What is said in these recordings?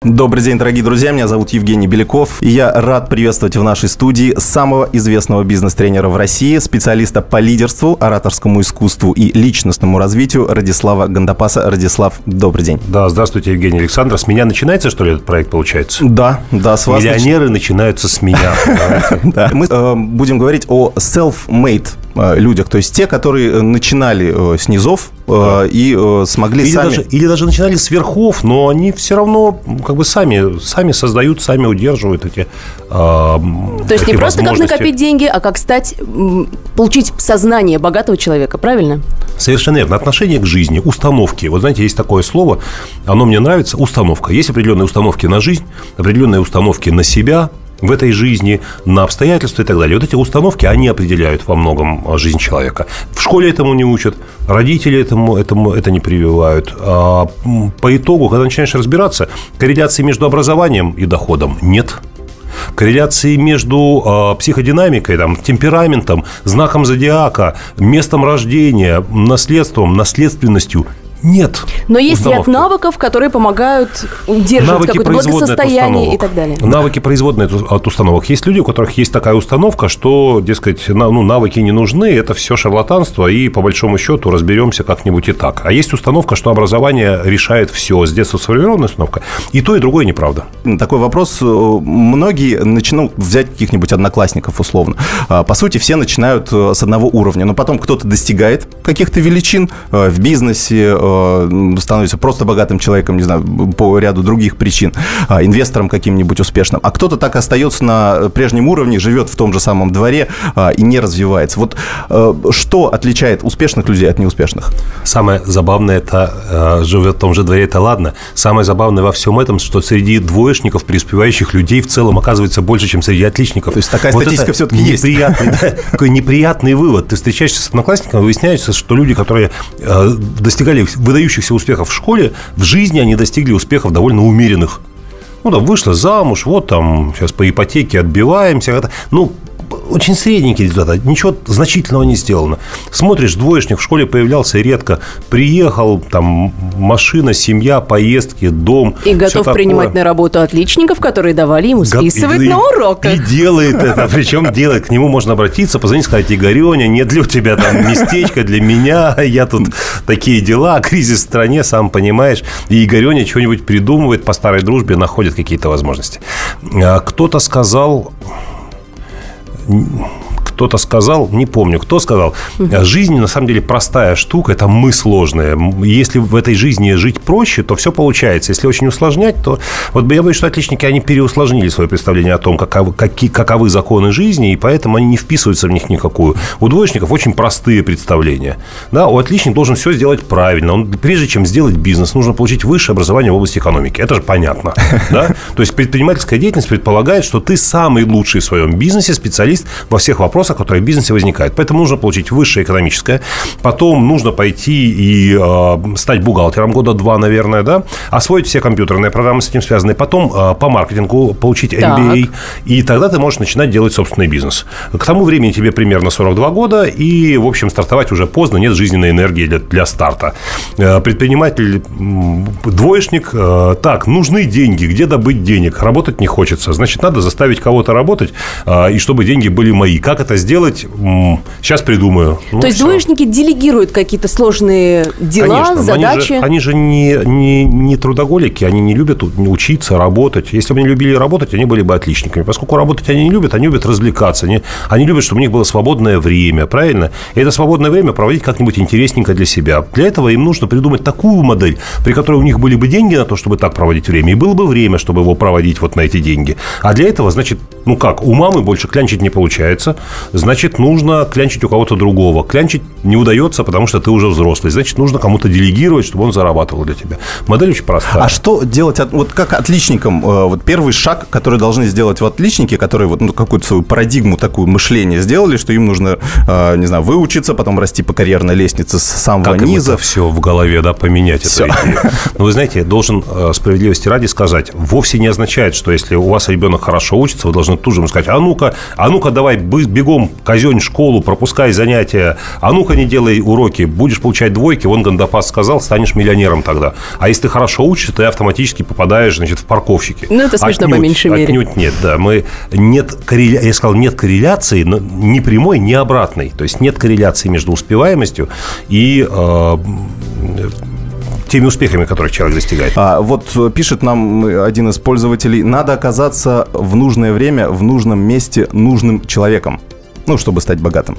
Добрый день, дорогие друзья, меня зовут Евгений Беляков, и я рад приветствовать в нашей студии самого известного бизнес-тренера в России, специалиста по лидерству, ораторскому искусству и личностному развитию Радислава Гандапаса. Радислав, добрый день. Да, здравствуйте, Евгений Александрович. С меня начинается, что ли, этот проект получается? Да, с вас. Миллионеры начинаются с меня. Мы будем говорить о self-made людях, то есть те, которые начинали с низов и смогли сами... Или даже начинали с верхов, но они все равно как бы сами создают, сами удерживают эти То есть не просто как накопить деньги, а как получить сознание богатого человека, правильно? Совершенно верно. Отношение к жизни, установки. Вот знаете, есть такое слово, оно мне нравится, установка. Есть определенные установки на жизнь, определенные установки на себя в этой жизни, на обстоятельства и так далее. Вот эти установки, они определяют во многом жизнь человека. В школе этому не учат, родители это не прививают. А по итогу, когда начинаешь разбираться, корреляции между образованием и доходом нет. Корреляции между психодинамикой, темпераментом, знаком зодиака, местом рождения, наследством, наследственностью нет. Но есть ряд навыков, которые помогают удерживать какое-то благосостояние и так далее. Навыки производные от установок. Есть люди, у которых есть такая установка, что, дескать, навыки не нужны, это все шарлатанство, и по большому счету разберемся как-нибудь и так. А есть установка, что образование решает все. С детства сформированная установка. И то, и другое неправда. Такой вопрос. Многие начинают взять каких-нибудь одноклассников условно. По сути, все начинают с одного уровня, но потом кто-то достигает каких-то величин в бизнесе, становится просто богатым человеком, не знаю, по ряду других причин, инвестором каким-нибудь успешным, а кто-то так остается на прежнем уровне, живет в том же самом дворе и не развивается. Вот что отличает успешных людей от неуспешных? Самое забавное, это живет в том же дворе, это ладно. Самое забавное во всем этом, что среди двоечников, преуспевающих людей в целом оказывается больше, чем среди отличников. То есть такая статистика все-таки есть. Такой неприятный вывод. Ты встречаешься с одноклассником, выясняется, что люди, которые достигали выдающихся успехов в школе, в жизни они достигли успехов довольно умеренных. Вышла замуж, сейчас по ипотеке отбиваемся. Очень средненькие результаты, ничего значительного не сделано. Смотришь, двоечник в школе появлялся редко. Приехал, машина, семья, поездки, дом. И готов принимать на работу отличников, которые давали ему списывать на уроках. И делает это. Причем делает. К нему можно обратиться, позвонить, сказать: Игорёня, нет ли у тебя местечко для меня? Я тут такие дела, кризис в стране, сам понимаешь. И Игорёня что-нибудь придумывает, по старой дружбе находит какие-то возможности. Кто-то сказал, не помню, кто сказал, жизнь на самом деле простая штука, это мы сложные. Если в этой жизни жить проще, то все получается. Если очень усложнять, то... я боюсь, что отличники, они переусложнили свое представление о том, каковы законы жизни, и поэтому они не вписываются в них никакую. У двоечников очень простые представления. Да, у отличника должен все сделать правильно. Прежде чем сделать бизнес, нужно получить высшее образование в области экономики. Это же понятно. Да? То есть предпринимательская деятельность предполагает, что ты самый лучший в своем бизнесе специалист во всех вопросах, которые в бизнесе возникают. Поэтому нужно получить высшее экономическое. Потом нужно пойти и стать бухгалтером года 2, наверное, да? Освоить все компьютерные программы с этим связанные. Потом по маркетингу получить MBA. И тогда ты можешь начинать делать собственный бизнес. К тому времени тебе примерно 42 года. И, в общем, стартовать уже поздно. Нет жизненной энергии для старта. Предприниматель, двоечник. Так, нужны деньги. Где добыть денег? Работать не хочется. Значит, надо заставить кого-то работать. И чтобы деньги были мои. Как это сделать? Сейчас придумаю. То есть двоечники делегируют какие-то сложные дела, конечно, задачи? Они же не трудоголики, они не любят учиться, работать. Если бы они любили работать, они были бы отличниками. Поскольку работать они любят развлекаться. Они любят, чтобы у них было свободное время, правильно? И это свободное время проводить как-нибудь интересненько для себя. Для этого им нужно придумать такую модель, при которой у них были бы деньги на то, чтобы так проводить время, и было бы время, чтобы его проводить на эти деньги. А для этого, значит, у мамы больше клянчить не получается, значит, нужно клянчить у кого-то другого. Клянчить не удается, потому что ты уже взрослый. Значит, нужно кому-то делегировать, чтобы он зарабатывал для тебя. Модель очень простая. А что делать, как отличникам? Первый шаг, который должны сделать отличники, которые какую-то свою парадигму такую мышления сделали, что им нужно, не знаю, выучиться, потом расти по карьерной лестнице с самого низа. Как это все в голове, поменять эту идею. Но вы знаете, должен справедливости ради сказать, вовсе не означает, что если у вас ребенок хорошо учится, вы должны можно тут же сказать: а ну-ка, давай бегом казёнь школу, пропускай занятия, а ну-ка не делай уроки, будешь получать двойки, вон Гандапас сказал, станешь миллионером тогда. А если ты хорошо учишься, ты автоматически попадаешь, значит, в парковщики. Ну, это смешно, по меньшей мере. Отнюдь нет, да. Я сказал, нет корреляции, ни прямой, ни обратной. То есть нет корреляции между успеваемостью и теми успехами, которых человек достигает. Вот пишет нам один из пользователей: надо оказаться в нужное время, в нужном месте, нужным человеком, чтобы стать богатым.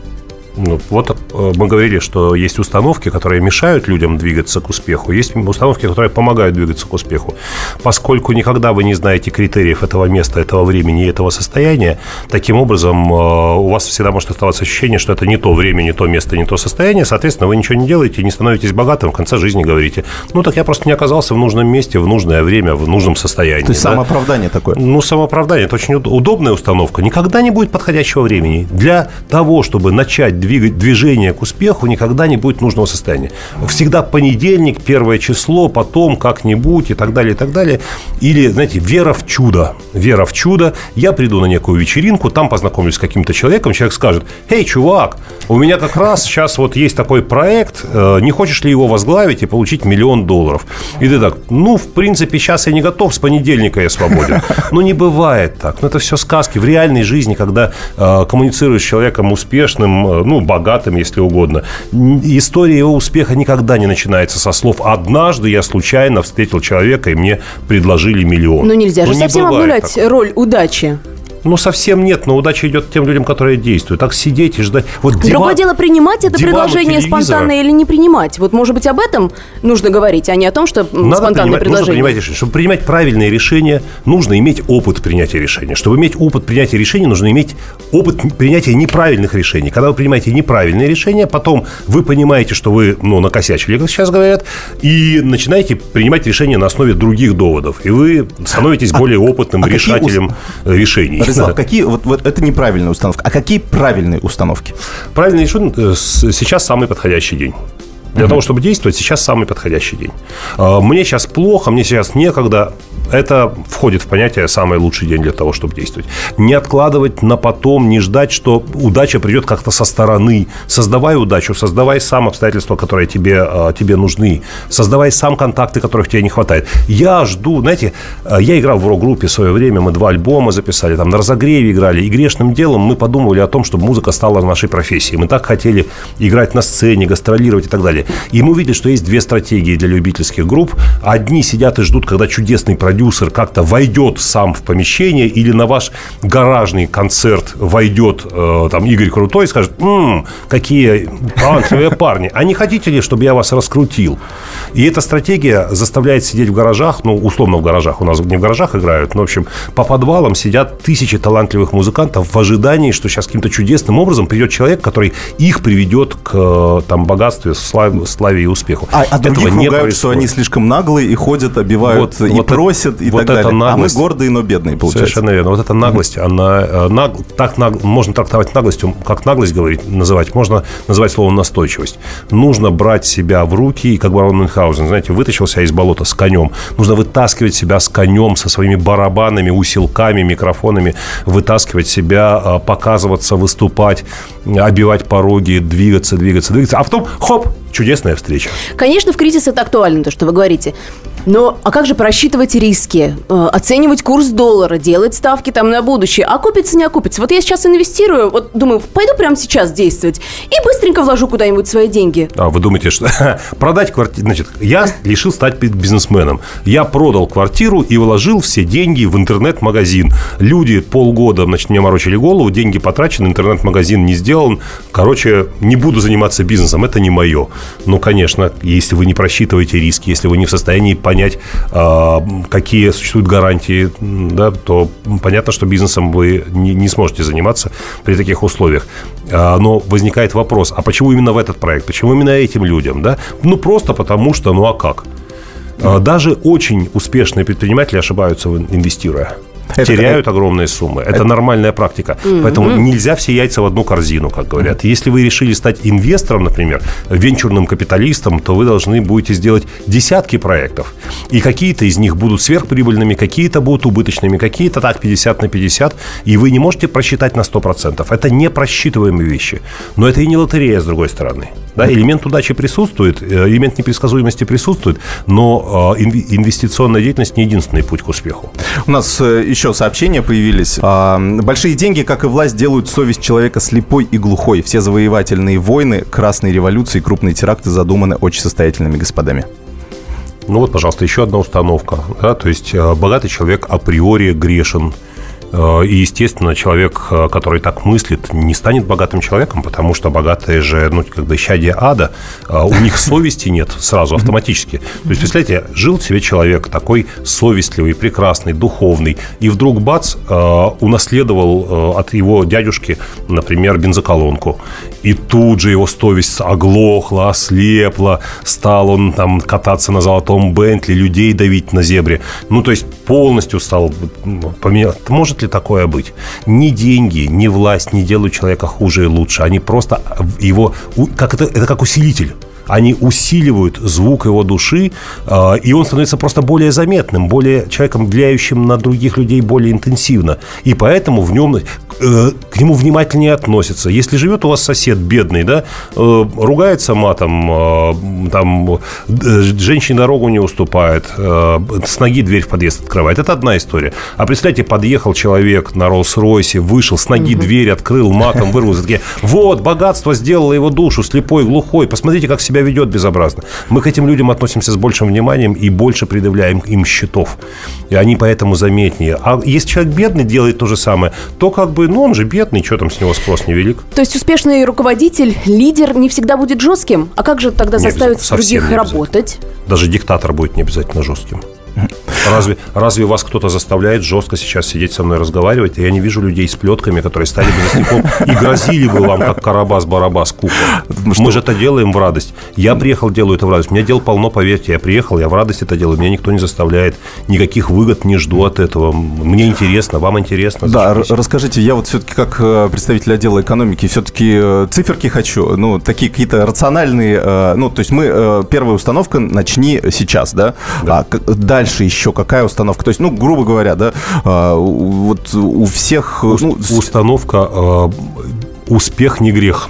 Вот мы говорили, что есть установки, которые мешают людям двигаться к успеху, есть установки, которые помогают двигаться к успеху. Поскольку никогда вы не знаете критериев этого места, этого времени и этого состояния, таким образом у вас всегда может оставаться ощущение, что это не то время, не то место, не то состояние. Соответственно, вы ничего не делаете, не становитесь богатым, в конце жизни говорите: так я просто не оказался в нужном месте, в нужное время, в нужном состоянии. То есть самооправдание такое? Самооправдание – это очень удобная установка. Никогда не будет подходящего времени. Для того, чтобы начать движение к успеху, никогда не будет нужного состояния. Всегда понедельник, 1 число, потом как-нибудь и так далее, и так далее. Или, знаете, вера в чудо. Вера в чудо. Я приду на некую вечеринку, там познакомлюсь с каким-то человеком, человек скажет: «Эй, чувак, у меня как раз сейчас вот есть такой проект, не хочешь ли его возглавить и получить $1 миллион?» И ты так: в принципе, сейчас я не готов, с понедельника я свободен. Не бывает так. Это все сказки. В реальной жизни, когда коммуницируешь с человеком успешным, богатым, если угодно, история его успеха никогда не начинается со слов: «Однажды я случайно встретил человека, и мне предложили $1 миллион». Нельзя же совсем обнулять роль удачи. Совсем нет, но удача идет тем людям, которые действуют. Так сидеть и ждать. Другое дело, принимать это предложение спонтанно или не принимать. Может быть, об этом нужно говорить, а не о том, что спонтанное предложение. Нужно принимать решение. Чтобы принимать правильные решения, нужно иметь опыт принятия решения. Чтобы иметь опыт принятия решений, нужно иметь опыт принятия неправильных решений. Когда вы принимаете неправильные решения, потом вы понимаете, что вы накосячили, как сейчас говорят, и начинаете принимать решения на основе других доводов. И вы становитесь более опытным решателем решений. Какие, вот это неправильная установка. А какие правильные установки? Правильный решение сейчас самый подходящий день. Для того, чтобы действовать, сейчас самый подходящий день. Мне сейчас плохо, мне сейчас некогда. Это входит в понятие «самый лучший день для того, чтобы действовать». Не откладывать на потом, не ждать, что удача придет как-то со стороны. Создавай удачу, создавай сам обстоятельства, которые тебе нужны. Создавай сам контакты, которых тебе не хватает. Я жду, знаете, я играл в рок-группе в свое время, мы 2 альбома записали, там на разогреве играли, и грешным делом мы подумывали о том, чтобы музыка стала нашей профессией. Мы так хотели играть на сцене, гастролировать и так далее. И мы увидели, что есть 2 стратегии для любительских групп. Одни сидят и ждут, когда чудесный продюсер как-то войдет сам в помещение, или на ваш гаражный концерт войдет Игорь Крутой и скажет: какие талантливые парни, а не хотите ли, чтобы я вас раскрутил? И эта стратегия заставляет сидеть в гаражах, условно в гаражах, у нас не в гаражах играют, но, в общем, по подвалам сидят тысячи талантливых музыкантов в ожидании, что сейчас каким-то чудесным образом придет человек, который их приведет к богатству, славе и успеху. А других ругают, что они слишком наглые и ходят, обивают и просят, и так далее. Наглость, а мы гордые, но бедные, получается. Совершенно верно. Вот эта наглость, она можно трактовать наглостью, как наглость называть, можно называть словом настойчивость. Нужно брать себя в руки, и как барон Мюнхгаузен, знаете, вытащил себя из болота с конем. Нужно вытаскивать себя с конем, со своими барабанами, усилками, микрофонами, вытаскивать себя, показываться, выступать, обивать пороги, двигаться. А потом, хоп, чудесная встреча. Конечно, в кризис это актуально, то, что вы говорите. Но а как же просчитывать риски, оценивать курс доллара, делать ставки на будущее? Окупится, не окупится? Вот я сейчас инвестирую, думаю, пойду прямо сейчас действовать и быстренько вложу куда-нибудь свои деньги. А вы думаете, что продать квартиру? Значит, я решил стать бизнесменом. Я продал квартиру и вложил все деньги в интернет-магазин. Люди полгода, мне морочили голову, деньги потрачены, интернет-магазин не сделан. Не буду заниматься бизнесом, это не мое. Конечно, если вы не просчитываете риски, если вы не в состоянии понять, какие существуют гарантии, то понятно, что бизнесом вы не сможете заниматься при таких условиях. Но возникает вопрос: а почему именно в этот проект? Почему именно этим людям? Просто потому что, а как? Даже очень успешные предприниматели ошибаются, инвестируя. теряют огромные суммы. Это нормальная практика. Поэтому нельзя все яйца в одну корзину, как говорят. Если вы решили стать инвестором, например, венчурным капиталистом, то вы должны будете сделать десятки проектов. И какие-то из них будут сверхприбыльными, какие-то будут убыточными, какие-то так 50 на 50. И вы не можете просчитать на 100%. Это не просчитываемые вещи. Но это и не лотерея, с другой стороны. Да, элемент удачи присутствует, элемент непредсказуемости присутствует, но инвестиционная деятельность не единственный путь к успеху. У нас еще сообщения появились. Большие деньги, как и власть, делают совесть человека слепой и глухой. Все завоевательные войны, красные революции, крупные теракты задуманы очень состоятельными господами. Ну вот, пожалуйста, еще одна установка. Да? То есть богатый человек априори грешен. И, естественно, человек, который так мыслит, не станет богатым человеком, потому что богатые же, как бы исчадие ада, у них совести нет сразу, автоматически. То есть, представляете, жил себе человек такой совестливый, прекрасный, духовный, и вдруг, бац, унаследовал от его дядюшки, например, бензоколонку. И тут же его совесть оглохла, ослепла, стал он там кататься на золотом Бентли, людей давить на зебре. То есть, полностью стал поменять. Может ли такое быть? Ни деньги, ни власть не делают человека хуже и лучше. Они просто его... Это как усилитель. Они усиливают звук его души, и он становится просто более заметным, более человеком, влияющим на других людей более интенсивно. И поэтому к нему внимательнее относятся. Если живет у вас сосед бедный, да, ругается матом, там, женщине дорогу не уступает, с ноги дверь в подъезд открывает. Это одна история. А представьте, подъехал человек на Роллс-Ройсе, вышел, с ноги дверь открыл, матом вырвался. Такие, вот, богатство сделало его душу, слепой, глухой. Посмотрите, как себя ведет безобразно. Мы к этим людям относимся с большим вниманием и больше предъявляем им счетов. И они поэтому заметнее. А если человек бедный делает то же самое, то как бы, он же бедный, что там с него спрос невелик. То есть успешный руководитель, лидер не всегда будет жестким? А как же тогда заставить других работать? Даже диктатор будет не обязательно жестким. Разве вас кто-то заставляет жестко сейчас сидеть со мной разговаривать? Я не вижу людей с плетками, которые стали бы мясником и грозили бы вам, как Карабас-Барабас, куклам. Мы же это делаем в радость. Я приехал, делаю это в радость. У меня дел полно, поверьте. Я приехал, я в радость это делаю. Меня никто не заставляет. Никаких выгод не жду от этого. Мне интересно, вам интересно. Да, расскажите, я вот все-таки как представитель отдела экономики все-таки циферки хочу. Такие какие-то рациональные. То есть мы, первая установка, начни сейчас, да? А дальше еще какая установка? То есть, грубо говоря, да, вот у всех... Установка «Успех не грех».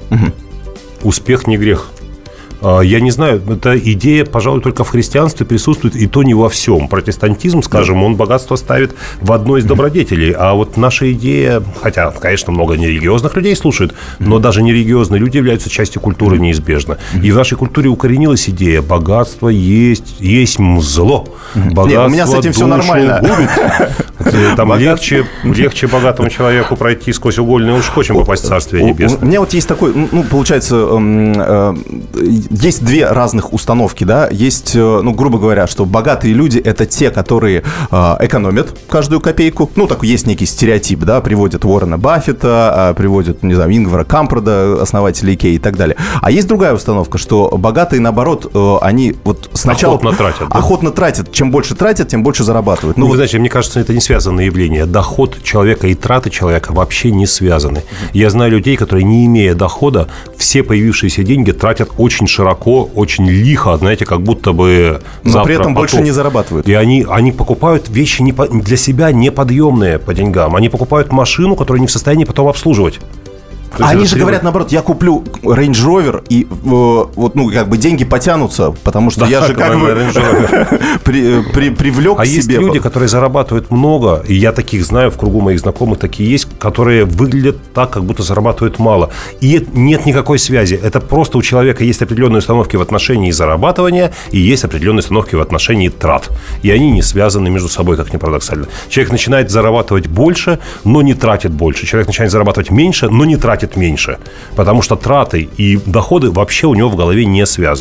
Успех не грех. Я не знаю, эта идея, пожалуй, только в христианстве присутствует, и то не во всем. Протестантизм, скажем, он богатство ставит в одной из добродетелей. А вот наша идея, хотя, конечно, много нерелигиозных людей слушают, но даже нерелигиозные люди являются частью культуры неизбежно. И в нашей культуре укоренилась идея: богатство есть зло. Богатство у меня с этим все нормально. Там легче богатому человеку пройти сквозь угольный уж хочем попасть в Царствие Небесное. У меня вот есть такой, получается... Есть две разных установки, да. Есть, грубо говоря, что богатые люди – это те, которые экономят каждую копейку. Так есть некий стереотип, да, приводят Уоррена Баффета, приводят, не знаю, Ингвара Кампрада, основателя Икеи и так далее. А есть другая установка, что богатые, наоборот, они вот сначала... Охотно тратят. Чем больше тратят, тем больше зарабатывают. Вы знаете, мне кажется, это не связанное явление. Доход человека и траты человека вообще не связаны. Я знаю людей, которые, не имея дохода, все появившиеся деньги тратят очень широко, очень лихо, знаете, как будто бы но при этом больше не зарабатывают. И они покупают вещи для себя неподъемные по деньгам. Они покупают машину, которую не в состоянии потом обслуживать. Они же говорят, наоборот, я куплю Range Rover, и деньги потянутся, потому что я же привлек к себе. А есть люди, которые зарабатывают много, и я таких знаю, в кругу моих знакомых такие есть, которые выглядят так, как будто зарабатывают мало. И нет никакой связи. Это просто у человека есть определенные установки в отношении зарабатывания, и есть определенные установки в отношении трат. И они не связаны между собой, как ни парадоксально. Человек начинает зарабатывать больше, но не тратит больше. Человек начинает зарабатывать меньше, но не тратит меньше, потому что траты и доходы вообще у него в голове не связаны.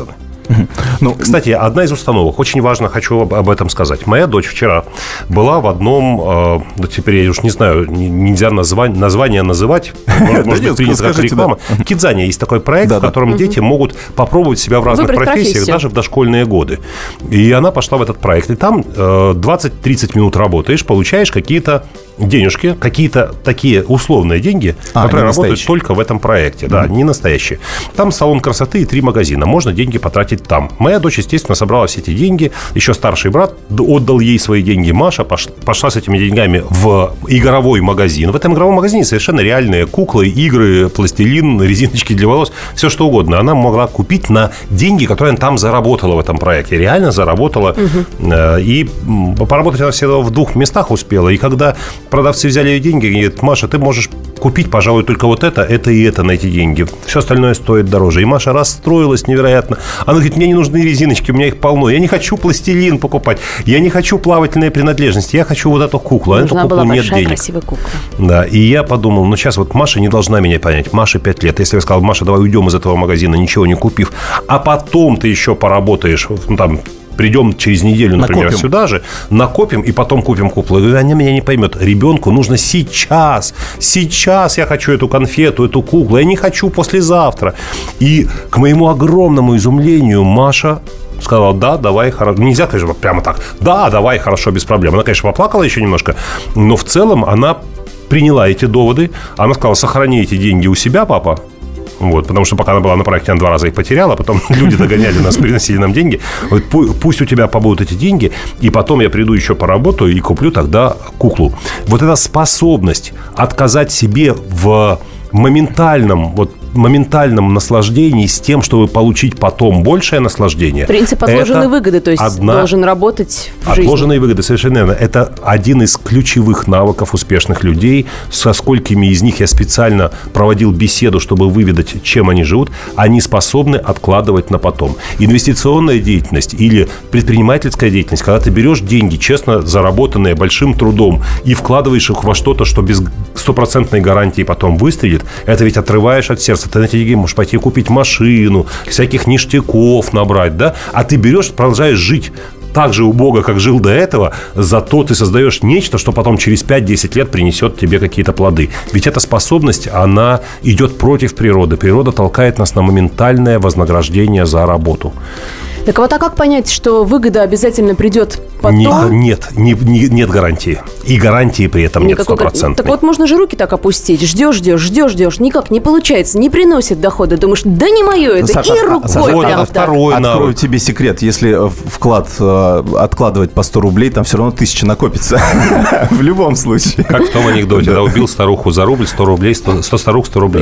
Ну, кстати, одна из установок, очень важно, хочу об этом сказать. Моя дочь вчера была в одном, теперь я уж не знаю, нельзя название называть, может быть, принято как реклама. Кидзания есть такой проект, в котором дети могут попробовать себя в разных профессиях, даже в дошкольные годы. И она пошла в этот проект, и там 20-30 минут работаешь, получаешь какие-то денежки, какие-то такие условные деньги, которые работают только в этом проекте. Да, не настоящие. Там салон красоты и 3 магазина. Можно деньги потратить там. Моя дочь, естественно, собрала все эти деньги. Еще старший брат отдал ей свои деньги. Маша пошла с этими деньгами в игровой магазин. В этом игровом магазине совершенно реальные куклы, игры, пластилин, резиночки для волос. Все что угодно. Она могла купить на деньги, которые она там заработала в этом проекте. Реально заработала. И поработать она всегда в 2 местах успела. И когда продавцы взяли ее деньги, говорят: Маша, ты можешь купить, пожалуй, только вот это и это на эти деньги. Все остальное стоит дороже. И Маша расстроилась невероятно. Она говорит: мне не нужны резиночки, у меня их полно. Я не хочу пластилин покупать. Я не хочу плавательные принадлежности. Я хочу вот эту куклу. А на эту куклу нет денег. Красивая кукла. Да, и я подумал, ну сейчас вот Маша не должна меня понять. Маше 5 лет. Если я сказал: Маша, давай уйдем из этого магазина, ничего не купив, а потом ты еще поработаешь, ну, там, придем через неделю, например, сюда же, накопим и потом купим куклу. Она меня не поймет. Ребенку нужно сейчас. Сейчас я хочу эту конфету, эту куклу. Я не хочу послезавтра. И к моему огромному изумлению Маша сказала: да, давай, хорошо. Нельзя, конечно, прямо так. Да, давай, хорошо, без проблем. Она, конечно, поплакала еще немножко, но в целом она приняла эти доводы. Она сказала: сохрани эти деньги у себя, папа. Вот, потому что пока она была на проекте, она 2 раза их потеряла, потом люди догоняли нас, приносили нам деньги. Вот, пусть у тебя побудут эти деньги, и потом я приду еще поработаю и куплю тогда куклу. Вот эта способность отказать себе в моментальном наслаждении с тем, чтобы получить потом большее наслаждение. Принцип отложенной выгоды, то есть должен работать в жизни. Отложенные выгоды, совершенно верно. Это один из ключевых навыков успешных людей. Со сколькими из них я специально проводил беседу, чтобы выведать, чем они живут. Они способны откладывать на потом. Инвестиционная деятельность или предпринимательская деятельность, когда ты берешь деньги, честно заработанные большим трудом, и вкладываешь их во что-то, что без стопроцентной гарантии потом выстрелит, это ведь отрываешь от сердца. Ты на эти деньги можешь пойти купить машину, всяких ништяков набрать, да? А ты берешь, продолжаешь жить так же убого, как жил до этого, зато ты создаешь нечто, что потом через 5-10 лет принесет тебе какие-то плоды. Ведь эта способность, она идет против природы. Природа толкает нас на моментальное вознаграждение за работу. Так вот, а как понять, что выгода обязательно придет потом? Нет гарантии. И гарантии при этом нет 100%. Так вот, можно же руки так опустить. Ждешь. Никак не получается, не приносит дохода. Думаешь, да не мое это. Саша, и рукой прям так. Открою тебе секрет. Если вклад откладывать по 100 рублей, там все равно 1000 накопится. В любом случае. Как в том анекдоте. Да, убил старуху за рубль, 100 рублей, 100 старух, 100 рублей.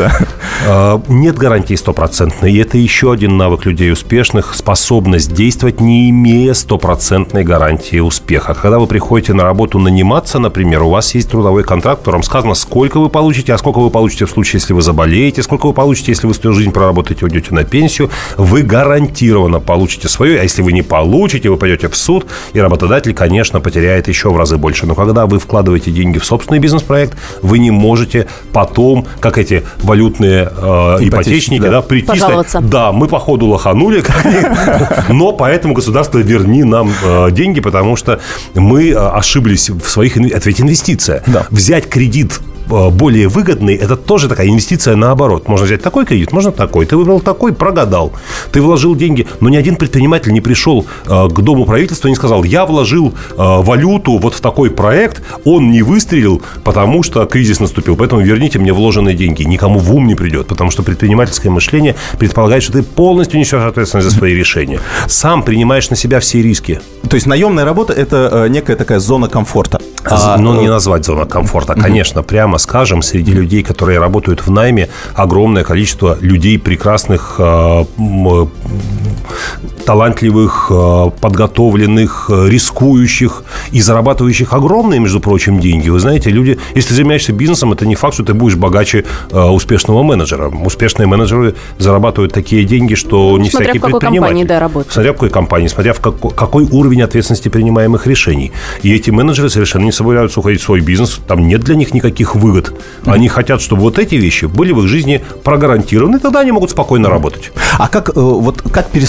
Нет гарантии 100%. И это еще один навык людей успешных. Способность действовать, не имея 100% гарантии успеха. Когда вы приходите на работу наниматься, например, у вас есть трудовой контракт, в котором сказано, сколько вы получите, а сколько вы получите в случае, если вы заболеете, сколько вы получите, если вы всю жизнь проработаете, уйдете на пенсию. Вы гарантированно получите свое, а если вы не получите, вы пойдете в суд, и работодатель, конечно, потеряет еще в разы больше. Но когда вы вкладываете деньги в собственный бизнес-проект, вы не можете потом, как эти валютные ипотечники, да, прийти и сказать: да, мы походу лоханули, но поэтому государство верни нам деньги, потому что мы ошиблись в своих... Это ведь инвестиция. Да. Взять кредит более выгодный, это тоже такая инвестиция наоборот. Можно взять такой кредит, можно такой. Ты выбрал такой, прогадал. Ты вложил деньги, но ни один предприниматель не пришел к Дому правительства и не сказал: я вложил валюту вот в такой проект, он не выстрелил, потому что кризис наступил, поэтому верните мне вложенные деньги. Никому в ум не придет, потому что предпринимательское мышление предполагает, что ты полностью несешь ответственность за свои решения. Сам принимаешь на себя все риски. То есть наемная работа – это некая такая зона комфорта. Но не назвать зона комфорта. Конечно, прямо скажем, среди людей, которые работают в найме, огромное количество людей прекрасных, талантливых, подготовленных, рискующих и зарабатывающих огромные, между прочим, деньги. Вы знаете, люди, если ты занимаешься бизнесом, это не факт, что ты будешь богаче успешного менеджера. Успешные менеджеры зарабатывают такие деньги, что не всякий предприниматель. Смотря в какой компании, смотря в какой уровень ответственности принимаемых решений. И эти менеджеры совершенно не собираются уходить в свой бизнес. Там нет для них никаких выгод. Они хотят, чтобы вот эти вещи были в их жизни прогарантированы, тогда они могут спокойно работать. А как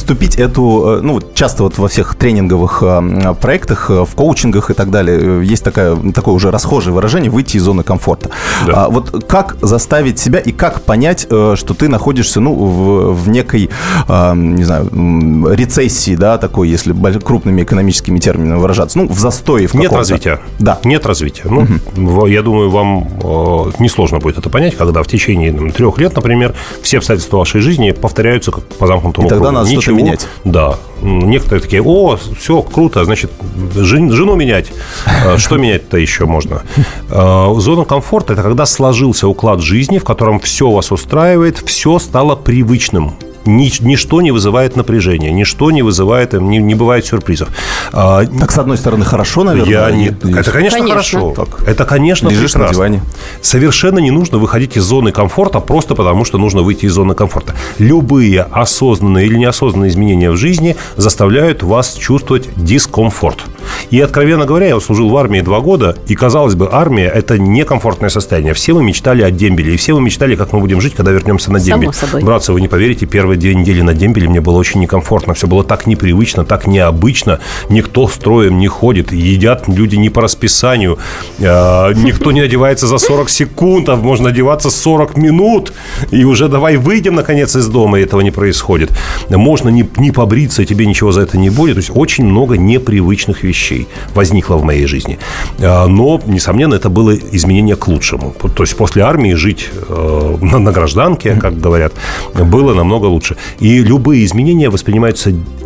переступить эту, ну, часто вот во всех тренинговых проектах, в коучингах и так далее есть такое уже расхожее выражение «выйти из зоны комфорта». Да. Вот как заставить себя и как понять, что ты находишься, ну, в некой, не знаю, рецессии, да, такой, если крупными экономическими терминами выражаться, ну, в застое в каком-то. Нет развития. Да. Нет развития. Ну, я думаю, вам несложно будет это понять, когда в течение 3 лет, например, все обстоятельства вашей жизни повторяются как по замкнутому кругу. И тогда надо что-то менять. Да. Некоторые такие: все, круто, значит, жену менять. Что менять-то еще можно? Зона комфорта – это когда сложился уклад жизни, в котором все вас устраивает, все стало привычным. Ничто не вызывает напряжения, ничто не вызывает, не бывает сюрпризов. Так, с одной стороны, хорошо, наверное. Это, конечно, хорошо. Так. Это, конечно, лежишь прекрасно. На диване. Совершенно не нужно выходить из зоны комфорта просто потому, что нужно выйти из зоны комфорта. Любые осознанные или неосознанные изменения в жизни заставляют вас чувствовать дискомфорт. И, откровенно говоря, я служил в армии 2 года, и, казалось бы, армия – это некомфортное состояние. Все мы мечтали о дембеле, и все мы мечтали, как мы будем жить, когда вернемся на дембель. Братцы, вы не поверите, первые 2 недели на дембеле мне было очень некомфортно. Все было так непривычно, так необычно. Никто строем не ходит, едят люди не по расписанию. Никто не одевается за 40 секунд, а можно одеваться 40 минут. И уже давай выйдем, наконец, из дома, и этого не происходит. Можно не побриться, и тебе ничего за это не будет. То есть очень много непривычных вещей возникло в моей жизни. Но, несомненно, это было изменение к лучшему. То есть после армии жить на гражданке, как говорят, было намного лучше. И любые изменения воспринимаются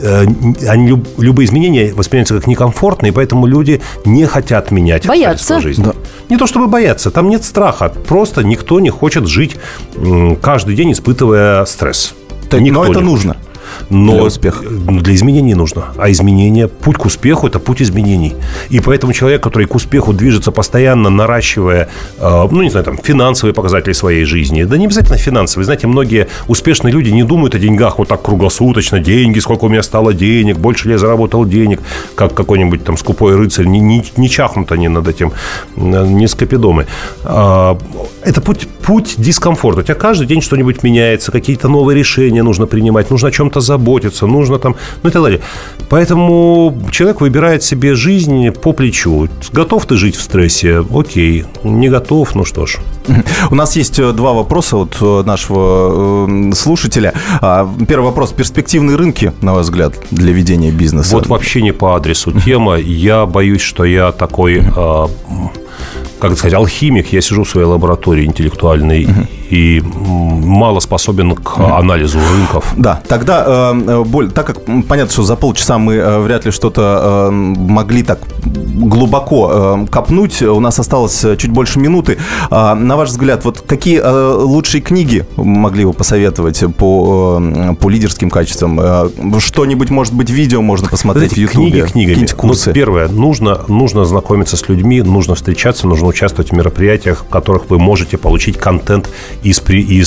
как некомфортные, поэтому люди не хотят менять обстоятельства жизни. Да. Не то чтобы боятся, там нет страха. Просто никто не хочет жить каждый день, испытывая стресс. Но это нужно. Но для успеха. Для изменений нужно. А изменения, путь к успеху – это путь изменений. И поэтому человек, который к успеху движется постоянно, наращивая, не знаю, там, финансовые показатели своей жизни. Да не обязательно финансовые. Знаете, многие успешные люди не думают о деньгах вот так круглосуточно. Деньги, сколько у меня стало денег, больше ли я заработал денег, как какой-нибудь там скупой рыцарь. Не чахнут они над этим, не скопидомы. Это путь дискомфорта. У тебя каждый день что-нибудь меняется, какие-то новые решения нужно принимать, нужно о чем-то заботиться, нужно там, ну и так далее. Поэтому человек выбирает себе жизнь по плечу. Готов ты жить в стрессе? Окей. Не готов? Ну что ж. У нас есть 2 вопроса от нашего слушателя. Первый вопрос. Перспективные рынки, на ваш взгляд, для ведения бизнеса? Вот вообще не по адресу тема. Я боюсь, что я такой... как сказать, алхимик, я сижу в своей лаборатории интеллектуальной и мало способен к анализу рынков. Да, тогда, так как понятно, что за полчаса мы вряд ли что-то могли так глубоко копнуть, у нас осталось чуть больше минуты. На ваш взгляд, вот какие лучшие книги могли бы посоветовать по лидерским качествам? Что-нибудь, может быть, видео можно посмотреть в Ютубе? Книгами. Курсы? Первое, нужно знакомиться с людьми, нужно встречаться, нужно участвовать в мероприятиях, в которых вы можете получить контент из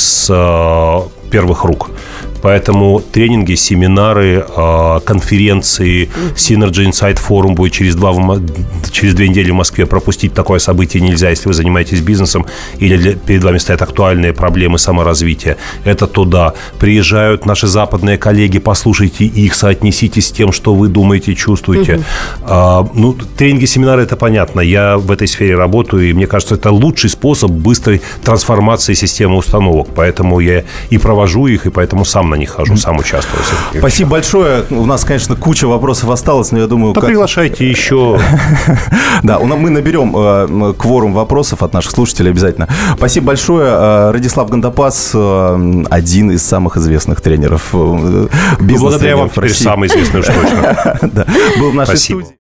первых рук. Поэтому тренинги, семинары, конференции, Synergy Insight Forum будет через 2 недели в Москве. Пропустить такое событие нельзя, если вы занимаетесь бизнесом или перед вами стоят актуальные проблемы саморазвития. Это туда. Приезжают наши западные коллеги, послушайте их, соотнесите с тем, что вы думаете, чувствуете. Тренинги, семинары, это понятно. Я в этой сфере работаю, и мне кажется, это лучший способ быстрой трансформации системы установок. Поэтому я и провожу их, и поэтому сам на них хожу, сам участвую. Спасибо большое. У нас, конечно, куча вопросов осталось, но я думаю... Приглашайте еще. Да, мы наберем кворум вопросов от наших слушателей обязательно. Спасибо большое. Радислав Гандапас, один из самых известных тренеров бизнеса. Благодаря вам теперь самый известный уж точно. Был в нашей студии.